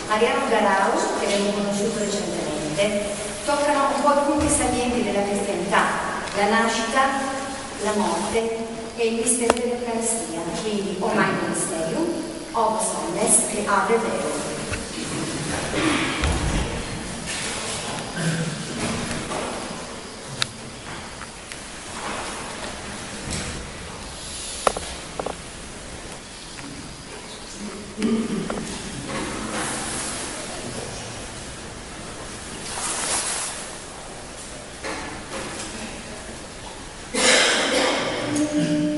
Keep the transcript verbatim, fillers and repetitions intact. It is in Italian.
Mariano Garau, che abbiamo conosciuto recentemente, toccano un po' i punti salienti della cristianità, la nascita, la morte e il mistero dell'Eucaristia, quindi Omai Mysterium, Ovos Omnes e Ave Verum. Thank you.